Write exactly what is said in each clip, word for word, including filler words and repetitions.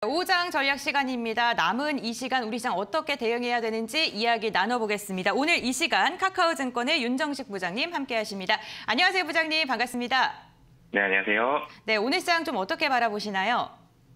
오장 전략 시간입니다. 남은 이 시간 우리 시장 어떻게 대응해야 되는지 이야기 나눠보겠습니다. 오늘 이 시간 카카오증권의 윤정식 부장님 함께하십니다. 안녕하세요, 부장님. 반갑습니다. 네, 안녕하세요. 네, 오늘 시장 좀 어떻게 바라보시나요?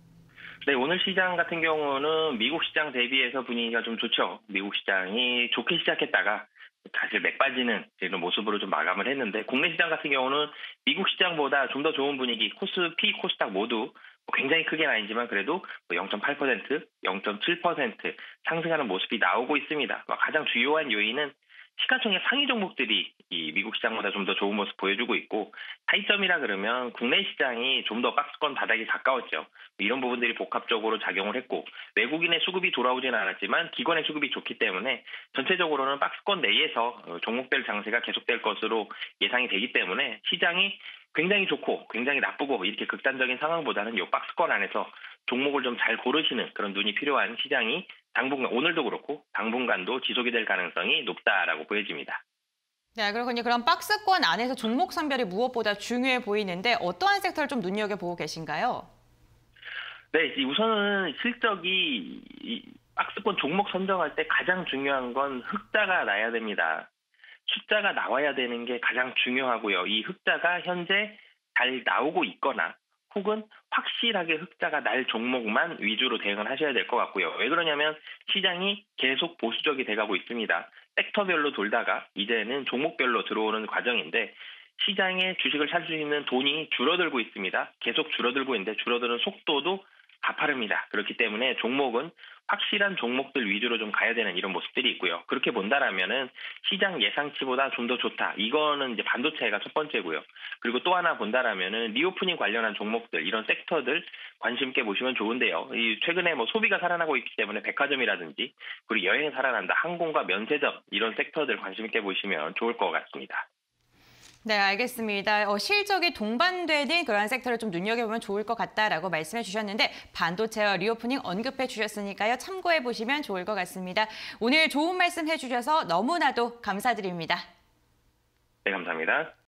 네, 오늘 시장 같은 경우는 미국 시장 대비해서 분위기가 좀 좋죠. 미국 시장이 좋게 시작했다가 사실 맥 빠지는 이런 모습으로 좀 마감을 했는데, 국내 시장 같은 경우는 미국 시장보다 좀 더 좋은 분위기, 코스피, 코스닥 모두 굉장히 크게는 아니지만 그래도 영 점 팔 퍼센트, 영 점 칠 퍼센트 상승하는 모습이 나오고 있습니다. 가장 주요한 요인은 시가총액 상위 종목들이 이 미국 시장보다 좀 더 좋은 모습 보여주고 있고, 차이점이라 그러면 국내 시장이 좀 더 박스권 바닥이 가까웠죠. 이런 부분들이 복합적으로 작용을 했고, 외국인의 수급이 돌아오지는 않았지만 기관의 수급이 좋기 때문에 전체적으로는 박스권 내에서 종목별 장세가 계속될 것으로 예상이 되기 때문에 시장이 굉장히 좋고 굉장히 나쁘고 이렇게 극단적인 상황보다는 이 박스권 안에서 종목을 좀 잘 고르시는 그런 눈이 필요한 시장이 당분간, 오늘도 그렇고 당분간도 지속이 될 가능성이 높다라고 보여집니다. 네, 그렇군요. 그럼 박스권 안에서 종목 선별이 무엇보다 중요해 보이는데 어떠한 섹터를 좀 눈여겨보고 계신가요? 네, 우선은 실적이 이 박스권 종목 선정할 때 가장 중요한 건 흑자가 나야 됩니다. 숫자가 나와야 되는 게 가장 중요하고요. 이 흑자가 현재 잘 나오고 있거나 혹은 확실하게 흑자가 날 종목만 위주로 대응을 하셔야 될 것 같고요. 왜 그러냐면 시장이 계속 보수적이 돼가고 있습니다. 섹터별로 돌다가 이제는 종목별로 들어오는 과정인데, 시장에 주식을 살 수 있는 돈이 줄어들고 있습니다. 계속 줄어들고 있는데 줄어드는 속도도 가파릅니다. 그렇기 때문에 종목은 확실한 종목들 위주로 좀 가야 되는 이런 모습들이 있고요. 그렇게 본다라면은 시장 예상치보다 좀 더 좋다. 이거는 이제 반도체가 첫 번째고요. 그리고 또 하나 본다라면은 리오프닝 관련한 종목들, 이런 섹터들 관심 있게 보시면 좋은데요. 이 최근에 뭐 소비가 살아나고 있기 때문에 백화점이라든지, 그리고 여행이 살아난다, 항공과 면세점, 이런 섹터들 관심 있게 보시면 좋을 것 같습니다. 네, 알겠습니다. 어, 실적이 동반되는 그러한 섹터를 좀 눈여겨보면 좋을 것 같다라고 말씀해 주셨는데, 반도체와 리오프닝 언급해 주셨으니까요. 참고해 보시면 좋을 것 같습니다. 오늘 좋은 말씀 해주셔서 너무나도 감사드립니다. 네, 감사합니다.